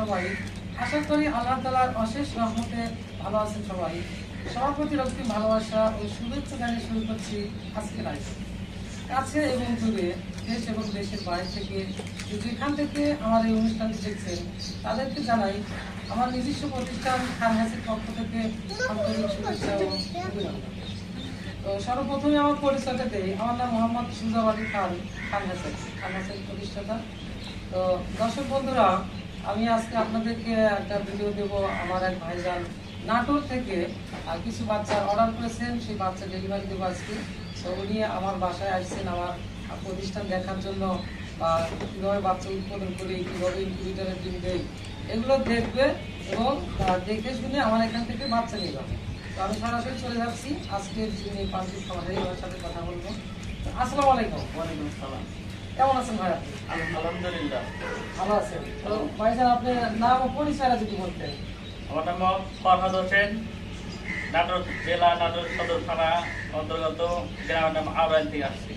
সবাই? আশা করি আল্লাহ তাআলার অশেষ রহমতে ভালো আছেন সবাই। সবার প্রতি রক্তিম ভালোবাসা ও শুভেচ্ছা জানিয়ে শুরু করছি আজকের আয়োজন। কাছে এবং দূরে, দেশ এবং দেশের বাইরে থেকে যেখান থেকে আমার এই অনুষ্ঠানটি দেখছেন তাদেরকে জানাই আমার নিজস্ব প্রতিষ্ঠান খান হাসির পক্ষ থেকে আন্তরিক শুভেচ্ছা ও অভিনন্দন। তো সর্বপ্রথমে আমার পরিচয়টা দেই। আমার নাম মোহাম্মদ সুজাব আলী খান, খান হাসির প্রতিষ্ঠাতা। তো দর্শক বন্ধুরা, আমি আজকে আপনাদেরকে একটা ভিডিও দেব। আমার এক ভাইজান নাটোর থেকে কিছু বাচ্চা অর্ডার করেছেন, সেই বাচ্চা ডেলিভারি দেবো আজকে। তো উনি আমার বাসায় আসছেন আমার প্রতিষ্ঠান দেখার জন্য, বা কীভাবে বাচ্চা উৎপাদন করি, কীভাবে ইনকিউবেটরের ডিম দেই, এগুলো দেখবে এবং দেখে শুনে আমার এখান থেকে বাচ্চা নিয়ে যাবে। তো আমি সরাসরি চলে যাচ্ছি আজকের যিনি পান্তিক খামারি ওর সাথে কথা বলবো। আসসালামু আলাইকুম। ওয়ালাইকুম আসসালাম। কেমন আছেন ভাই? আলহামদুলিল্লাহ ভালো আছেন। তো ভাইজান, আপনার নাম ও পরিচয়টা যদি বলতেন। আমার নাম ফরহাদ হোসেন, নাটোর জেলা নাটোর সদর থানা অন্তর্গত, গ্রামের নাম আওরাইল থেকে আসছি।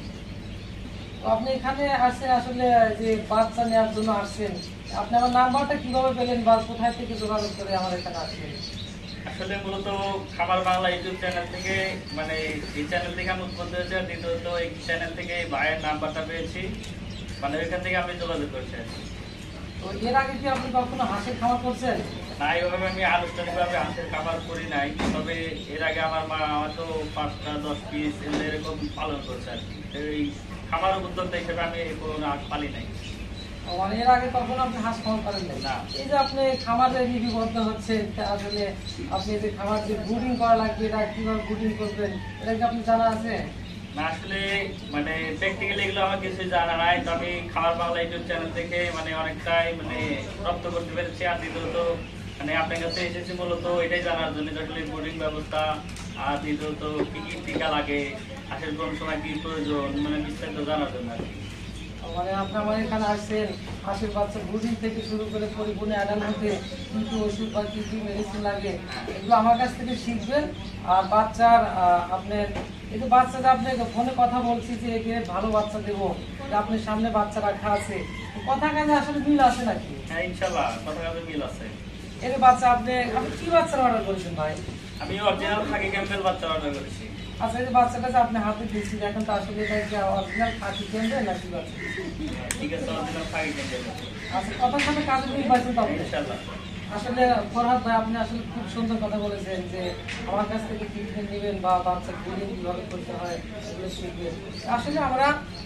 তো আপনি এখানে আসছেন আসলে যে বাচ্চা নেওয়ার জন্য আসছেন, আপনি আমার নাম্বারটা কিভাবে পেলেন বা কোথায় থেকে যোগাযোগ করে আমার এখানে আসলেন? আসলে মূলত খামার বাংলা ইউটিউব চ্যানেল থেকে, মানে এই চ্যানেল থেকে আমি উৎপন্ন হয়েছে, দ্বিতীয়ত এই চ্যানেল থেকে ভাইয়ের নাম্বারটা পেয়েছি, মানে ওইখান থেকে আমি যোগাযোগ করছি। তো এর আগে কি আপনি কখনো হাঁসের খামার করছেন? না, এইভাবে আমি আনুষ্ঠানিকভাবে হাঁসের খামার করি নাই, তবে এর আগে আমার মা হয়তো 5টা 10 পিস এরকম পালন করছে আর কি। এই খামার উদ্যোক্তা হিসেবে আমি কোনো হাঁস পালি নাই। মানে এর আগে কখনো আপনি হাঁস খামার করেন না? এই যে আপনি খামারে লিপিবদ্ধ হচ্ছেন, আসলে আপনি যে খামার যে ব্রুডিং করা লাগবে, এটা কিভাবে ব্রুডিং করবেন, এটা কি আপনি জানা আছে? না, আসলে মানে প্র্যাকটিক্যালি এগুলো আমার কিছু জানা নাই। তো আমি খাবার বাংলা ইউটিউব চ্যানেল থেকে মানে অনেকটাই মানে রপ্ত করতে পেরেছি। আর দ্বিতীয়ত মানে আপনার কাছে এসেছি মূলত এটাই জানার জন্য, আসলে বোর্ডিং ব্যবস্থা, আর দ্বিতীয়ত কি কি টিকা লাগে, হাঁসের কোন সময় কি প্রয়োজন, মানে বিস্তারিত জানার জন্য আর কি। মানে আপনি আমার এখানে আসছেন হাঁসের বাচ্চা ব্রুডিং থেকে শুরু করে পরিপূর্ণ অ্যাডাল্ট হতে কি কি ওষুধ বা কি কি মেডিসিন লাগে এগুলো আমার কাছ থেকে শিখবেন। আর বাচ্চার আপনার এই যে বাচ্চাটা আপনাকে ফোনে কথা বলছি যে একে ভালো বাচ্চা দেবো, আপনার সামনে বাচ্চা রাখা আছে, কথা কাজে আসলে মিল আছে নাকি? হ্যাঁ, ইনশাল্লাহ কথা কাজে মিল আছে। এর বাচ্চা আপনি কি বাচ্চার অর্ডার করেছেন ভাই? আমি অরিজিনাল খাকি ক্যাম্পেল বাচ্চা অর্ডার করেছি। আচ্ছা, এই যে বাচ্চাটা যে আপনি হাতে দিচ্ছি, এখন তো আসলে এটা কি অরিজিনাল খাকি ক্যাম্পেল নাকি বাচ্চা? ঠিক আছে, অরিজিনাল খাকি ক্যাম্পেল। আচ্ছা, কথার সাথে কাজে মিল পাইছেন তো আপনি? ইনশাল্লাহ। আসলে ফরহাদ ভাই, আপনি আসলে খুব সুন্দর কথা বলেছেন যে আমার কাছ থেকে ট্রিটমেন্ট নেবেন বা বাচ্চা ব্রিডিং কীভাবে করতে হয় এগুলো শিখবেন। আসলে আমরা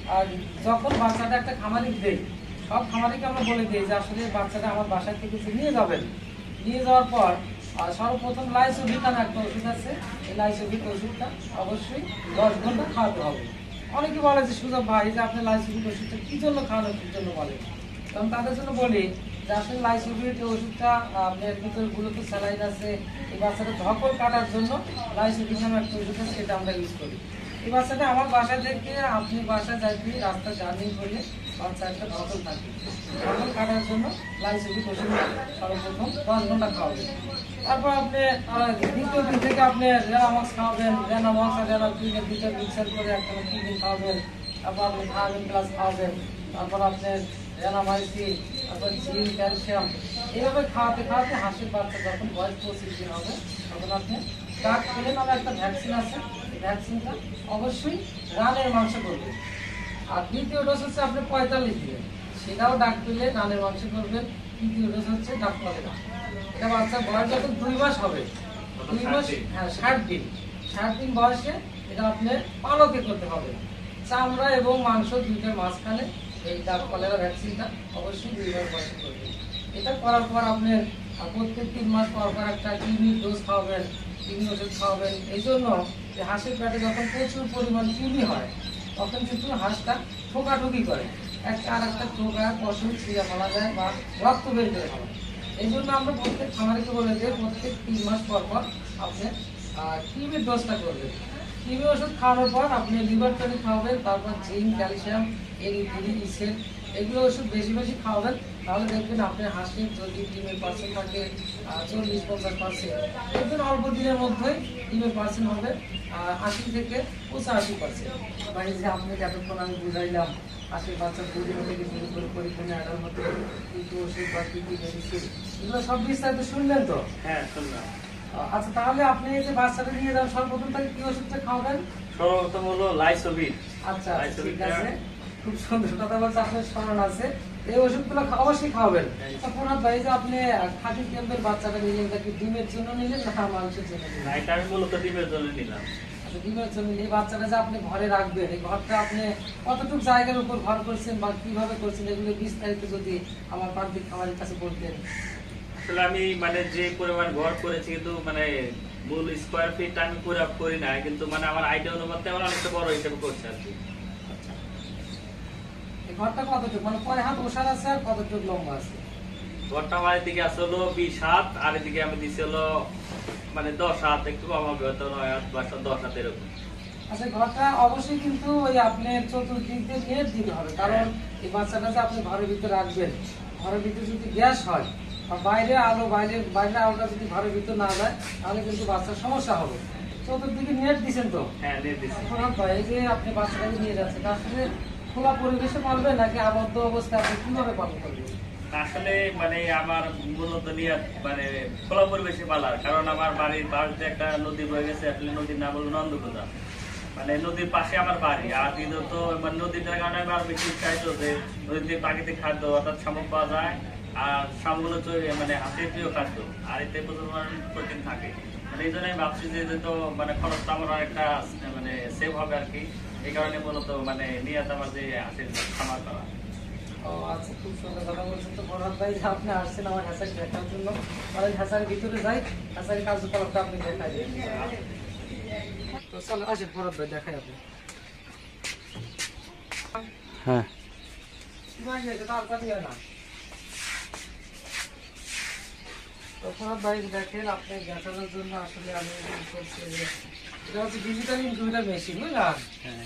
যখন বাচ্চাটা একটা খামারি দেই, সব খামারিকে আমরা বলে দিই যে আসলে বাচ্চাটা আমার বাসা থেকে যে নিয়ে যাবেন, নিয়ে যাওয়ার পর সর্বপ্রথম লাইসোভিট নামে একটা ওষুধ আছে, এই লাইসোভিট ওষুধটা অবশ্যই 10 ঘন্টা খাওয়াতে হবে। অনেকে বলে যে সুযোগ ভাই যে আপনি লাইসোভিট ওষুধটা কী জন্য খাওয়ানোর কী জন্য বলেন, কারণ তাদের জন্য বলি যে আসলে লাইসোভিট ওষুধটা আপনার ভিতরে গুলোতে স্যালাইন আছে, এই বাচ্চাটা ধকল কাটার জন্য লাইসোভিট নামে একটা ওষুধ আছে, সেটা আমরা ইউজ করি। এই বাচ্চাটা আমার বাসা থেকে আপনি বাসা যাইতে রাস্তা জার্নি করলে বাচ্চা একটা ধকল থাকে, ধকল কাটার জন্য লাইসোভিট ওষুধ সর্বপ্রথম 10 ঘন্টা খাওয়াবেন। তারপর আপনি দ্বিতীয় দিন থেকে আপনি রেনামক্স খাওয়াবেন, রেনামক্স আর রেনাক্লিনের দুটো মিক্সার করে একটা কিডনি খাওয়াবেন। তারপর আপনি থায়ামিন প্লাস খাওয়াবেন। তারপর আপনার রেনামাইসিন, তারপর জিঙ্ক, ক্যালসিয়াম, এইভাবে খাওয়াতে খাওয়াতে হাঁসের বাচ্চা যখন বয়স 25 দিন হবে তখন আপনি ডাক ফেলে নামে একটা ভ্যাকসিন আছে, এই ভ্যাকসিনটা অবশ্যই রানের মাংস করবেন। আর দ্বিতীয় ডোজ হচ্ছে আপনি 45 দিন, সেটাও ডাক পেলে রানের মাংস করবেন। তৃতীয় ডোজ হচ্ছে ডাক পালে না। এটা বাচ্চার বয়স যখন 2 মাস হবে, 2 মাস, হ্যাঁ 60 দিন, 60 দিন বয়সে এটা আপনার পালকে করতে হবে। চামড়া এবং মাংস দুইটার মাঝখানে এই ডাক কলেরা ভ্যাকসিনটা অবশ্যই 2 মাস বয়সে করবেন। এটা করার পর আপনার প্রত্যেক 3 মাস পর পর একটা কিডনি ডোজ খাওয়াবেন, কিডনি ওষুধ খাওয়াবেন। এই জন্য যে হাঁসের পেটে যখন প্রচুর পরিমাণ কিডনি হয় তখন কিন্তু হাঁসটা ঠোকাঠুকি করে, একটা আর একটা ঠোকা পশম ছিঁড়ে ফেলা যায় বা রক্ত বের করে ফেলা। এই জন্য আমরা প্রত্যেক খামারিকে বলে যে প্রত্যেক 3 মাস পর পর আপনি কিডনির ডোজটা করবেন। কিডনি ওষুধ খাওয়ানোর পর আপনি লিভার টনিক খাওয়াবেন, তারপর জিঙ্ক, ক্যালসিয়াম, ইসেল, এগুলো ওষুধ বেশি বেশি খাওয়াবেন। তাহলে দেখবেন আপনার হাঁসের যদি ডিমের পার্সেন্ট থাকে 40-50%, দেখবেন অল্প দিনের মধ্যেই ডিমের পার্সেন্ট হবে 80 থেকে 85%। মানে যে আপনাকে এতক্ষণ আমি বুঝাইলাম হাঁসের বাচ্চা দুদিন থেকে শুরু করে পরীক্ষণে আটার মধ্যে কিন্তু ওষুধ বা কি কি মেডিসিন এগুলো সব বিস্তারিত শুনলেন তো? হ্যাঁ শুনলাম। আচ্ছা, তাহলে আপনি এই যে বাচ্চাটা নিয়ে যান, সর্বপ্রথম তাকে কি ওষুধটা খাওয়াবেন? সর্বপ্রথম হলো লাইসোভিট। আচ্ছা, ঠিক আছে, খুব সুন্দর কথা বলছে, আপনার স্মরণ আছে। এই ওষুধগুলো অবশ্যই খাওয়াবেন। ফরহাদ ভাই, যে আপনি খাঁটি ক্যাম্পের বাচ্চাটা নিলেন, তাকে ডিমের জন্য নিলেন না মাংসের জন্য নিলেন? এটা আমি মূলত ডিমের জন্য নিলাম। আচ্ছা, ডিমের জন্য। এই বাচ্চাটা যে আপনি ঘরে রাখবেন, এই ঘরটা আপনি কতটুকু জায়গার উপর ঘর করছেন বা কিভাবে করছেন, এগুলো বিস্তারিত যদি আমার প্রান্তিক খামারের কাছে বলতেন। আসলে আমি মানে যে পরিমাণ ঘর করেছি, কিন্তু মানে মূল স্কোয়ার ফিট আমি পুরো করি না, কিন্তু মানে আমার আইডিয়া অনুপাতে আমার অনেকটা বড় হিসেবে করছে আর কি। এই ঘরটা কতটুকু, মানে কয় হাত ওষার আছে আর কতটুকু লম্বা আছে? ঘরটা আমার এদিকে আছে হলো 20 হাত, আর এদিকে আমি দিছি হলো মানে 10 হাত, একটু কম হবে হয়তো 9 হাত বা 10 হাত এরকম। আচ্ছা, ঘরটা অবশ্যই কিন্তু ওই আপনার চতুর্দিক দিয়ে নেট দিতে হবে, কারণ এই বাচ্চাটা যে আপনি ঘরের ভিতরে রাখবেন, ঘরের ভিতরে যদি গ্যাস হয় বা বাইরে আলো, বাইরের আলোটা যদি ঘরের ভিতরে না যায়, তাহলে কিন্তু বাচ্চার সমস্যা হবে। চতুর্দিকে নেট দিচ্ছেন তো? হ্যাঁ, নেট দিছি। এই যে আপনি বাচ্চাটাকে নিয়ে যাচ্ছেন, আসলে খোলা পরিবেশে পালবেন নাকি আবদ্ধ অবস্থায় আপনি কিভাবে পালন করবেন? আসলে মানে আমার মূলত নিয়ে মানে খোলা পরিবেশে পালার, কারণ আমার বাড়ির পাশে একটা নদী বয়ে গেছে, আসলে নদীর নাম হলো নন্দকুদা, মানে নদীর পাশে আমার বাড়ি। আর দ্বিতীয়ত মানে নদীটার কারণে আমি আরো বেশি উৎসাহিত যে নদীতে প্রাকৃতিক খাদ্য অর্থাৎ শামুক পাওয়া যায়, আর শামুকগুলো মানে হাতের প্রিয় খাদ্য, আর এতে প্রচুর প্রোটিন থাকে। মানে এই জন্য আমি ভাবছি যে তো মানে খরচটা আমার অনেকটা মানে সেভ হবে আর কি। এই কারণে মূলত মানে নিয়ত আমার যে হাতের খামার করা। ও আচ্ছা, খুব সুন্দর কথা বলছেন। তো ফরহাদ ভাই, যে আপনি আসছেন আমার হ্যাসারি দেখার জন্য, তাহলে হ্যাসারির ভিতরে যাই, হ্যাসারি কার্যকলাপটা আপনি দেখাই দেন। তো চলো আসেন ফরহাদ ভাই, দেখাই আপনি। হ্যাঁ, তাড়াতাড়ি হয় না। তো ফরহাদ ভাই দেখেন, আপনি দেখানোর জন্য আসলে আমি করছি যে এটা হচ্ছে ডিজিটাল ইনকিউবেটর মেশিন, বুঝলেন?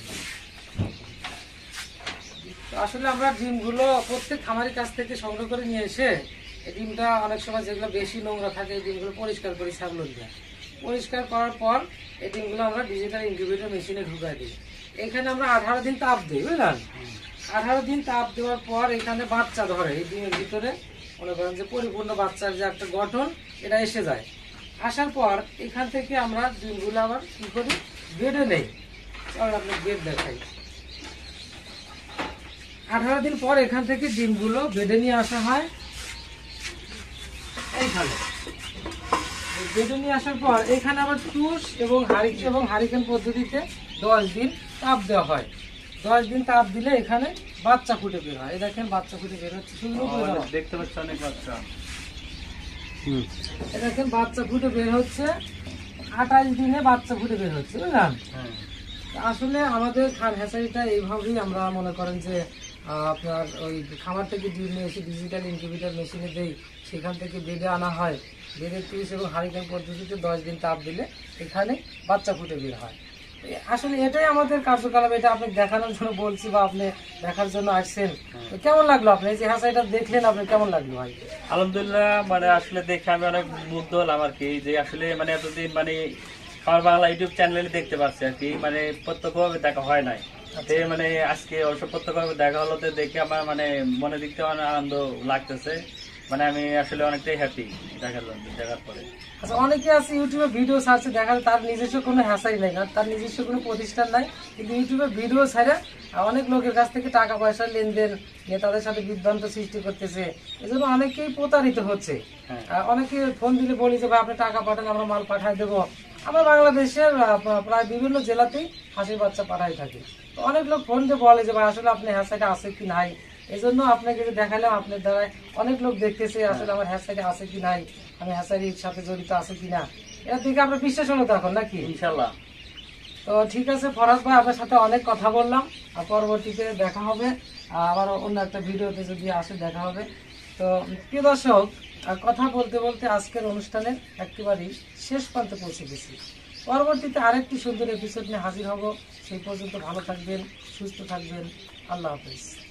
আসলে আমরা ডিমগুলো প্রত্যেক খামারের কাছ থেকে সংগ্রহ করে নিয়ে এসে এই ডিমটা অনেক সময় যেগুলো বেশি নোংরা থাকে, এই ডিমগুলো পরিষ্কার করি ছাগল দিয়ে। পরিষ্কার করার পর এই ডিমগুলো আমরা ডিজিটাল ইনকিউবেটর মেশিনে ঢুকাই দিই। এখানে আমরা 18 দিন তাপ দিই, বুঝলেন? 18 দিন তাপ দেওয়ার পর এখানে বাচ্চা ধরে, এই ডিমের ভিতরে মনে করেন যে পরিপূর্ণ বাচ্চার যে একটা গঠন, এটা এসে যায়। আসার পর এখান থেকে আমরা ডিমগুলো আবার কি করি, বেডে নেই। চল আপনি বেড দেখাই। 18 দিন পর এখান থেকে ডিমগুলো বেডে নিয়ে আসা হয়। এইখানে বেডে নিয়ে আসার পর এখানে আবার টুস এবং হারিকেন পদ্ধতিতে 10 দিন তাপ দেওয়া হয়। 10 দিন তাপ দিলে এখানে বাচ্চা ফুটে বের হয়। এই দেখেন বাচ্চা ফুটে বের হচ্ছে, দেখতে পাচ্ছি অনেক বাচ্চা। এই দেখেন বাচ্চা ফুটে বের হচ্ছে, 28 দিনে বাচ্চা ফুটে বের হচ্ছে, বুঝলেন? আসলে আমাদের হ্যাচারিটা এইভাবেই আমরা মনে করেন যে আপনার ওই খামার থেকে ডিম নিয়ে এসে ডিজিটাল ইনকিউবেটর মেশিনে দেই, সেখান থেকে বেডে আনা হয়। বেডের টুস এবং হারিকেন পদ্ধতিতে 10 দিন তাপ দিলে এখানে বাচ্চা ফুটে বের হয়। আসলে এটাই আমাদের কার্যকলাপ, এটা আপনি দেখানোর জন্য বলছি বা আপনি দেখার জন্য আসছেন। তো কেমন লাগলো আপনি এই যে হ্যাচারিটা দেখলেন, আপনার কেমন লাগলো ভাই? আলহামদুলিল্লাহ, মানে আসলে দেখে আমি অনেক মুগ্ধ হলাম আর কি, যে আসলে মানে এতদিন মানে খামার বাংলা ইউটিউব চ্যানেলে দেখতে পাচ্ছি আর কি, মানে প্রত্যক্ষভাবে দেখা হয় নাই। মানে আজকে অবশ্য প্রত্যক্ষভাবে দেখা হলো, দেখে আমার মানে মনে দিক থেকে অনেক আনন্দ লাগতেছে। মানে আমি আসলে অনেকটাই হ্যাপি দেখার পরে। আচ্ছা, অনেকে আছে ইউটিউবে ভিডিও ছাড়ছে, দেখা যায় তার নিজস্ব কোনো হ্যাচারি নাই, তার নিজস্ব কোনো প্রতিষ্ঠান নাই, কিন্তু ইউটিউবে ভিডিও ছাড়া অনেক লোকের কাছ থেকে টাকা পয়সা লেনদেন নিয়ে তাদের সাথে বিভ্রান্ত সৃষ্টি করতেছে। এই জন্য অনেকেই প্রতারিত হচ্ছে। অনেকে ফোন দিলে বলি যে ভাই আপনি টাকা পাঠান, আমরা মাল পাঠাই দেবো। আমরা বাংলাদেশের প্রায় বিভিন্ন জেলাতেই হাঁসের বাচ্চা পাঠাই থাকি। তো অনেক লোক ফোন দিয়ে বলে যে ভাই আসলে আপনার হ্যাচারি আছে কি নাই, এই জন্য আপনাকে দেখালাম, আপনার দ্বারা অনেক লোক দেখতেছে আসলে আমার হ্যাচারি আছে কি নাই, আমি হ্যাচারির সাথে জড়িত আছে কিনা, এটা দেখে আপনার বিশ্বাস হলো তখন নাকি? ইনশাল্লাহ। তো ঠিক আছে ফরহাদ ভাই, আপনার সাথে অনেক কথা বললাম, আর পরবর্তীতে দেখা হবে, আবার অন্য একটা ভিডিওতে যদি আসে দেখা হবে। তো প্রিয় দর্শক, কথা বলতে বলতে আজকের অনুষ্ঠানের একেবারেই শেষ প্রান্তে পৌঁছে গেছি। পরবর্তীতে আরেকটি সুন্দর এপিসোড নিয়ে হাজির হব। সেই পর্যন্ত ভালো থাকবেন, সুস্থ থাকবেন। আল্লাহ হাফেজ।